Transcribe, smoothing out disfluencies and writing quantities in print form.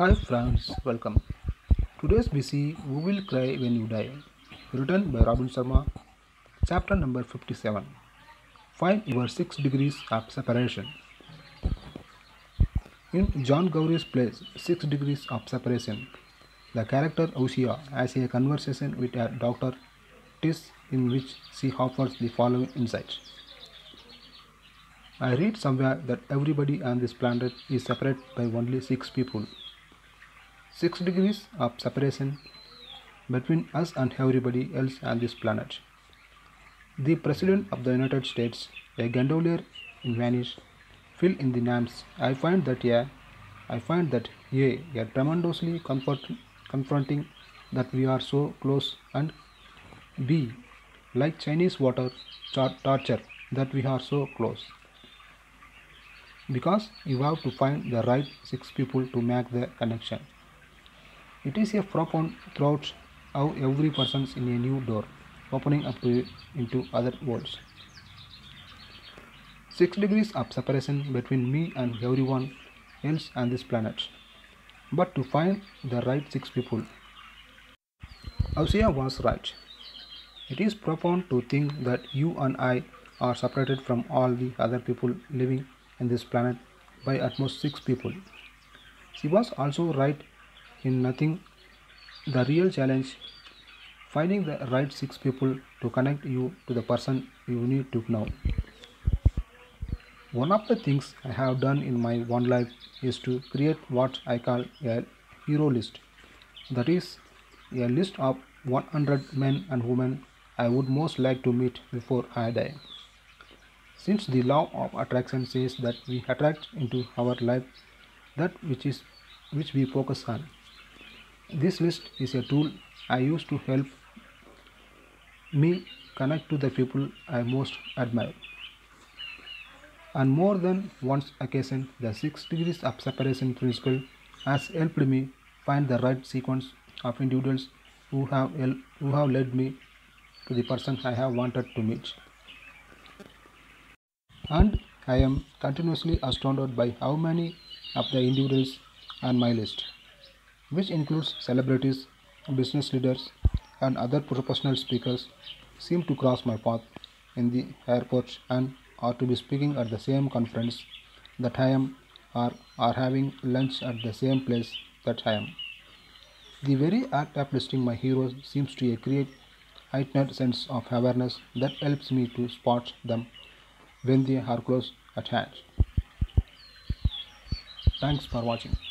Hi friends, welcome. Today's BC Who Will Cry When You Die, written by Robin Sharma, chapter number 57. Find your 6 degrees of separation. In John Gowry's play 6 Degrees of Separation, the character Ushia has a conversation with a doctor Tis in which she offers the following insight. I read somewhere that everybody on this planet is separate by only 6 people. 6 degrees of separation between us and everybody else on this planet. The President of the United States, a gondolier in Venice, fill in the names. I find that a tremendously confronting that we are so close, and b like Chinese water torture that we are so close. Because you have to find the right 6 people to make the connection. It is a profound thought how every person is in a new door, opening up into other worlds. 6 degrees of separation between me and everyone else on this planet. But to find the right 6 people. Ausia was right. It is profound to think that you and I are separated from all the other people living in this planet by at most 6 people. She was also right in nothing. The real challenge finding the right 6 people to connect you to the person you need to know. One of the things I have done in my one life is to create what I call a hero list. That is a list of 100 men and women I would most like to meet before I die. Since the law of attraction says that we attract into our life that which we focus on. This list is a tool I use to help me connect to the people I most admire. On more than once occasion, the 6 degrees of separation principle has helped me find the right sequence of individuals who have led me to the person I have wanted to meet. And I am continuously astounded by how many of the individuals on my list, which includes celebrities, business leaders, and other professional speakers, seem to cross my path in the airport and or to be speaking at the same conference that I am or having lunch at the same place that I am. The very act of listing my heroes seems to create heightened sense of awareness that helps me to spot them when they are close at hand. Thanks for watching.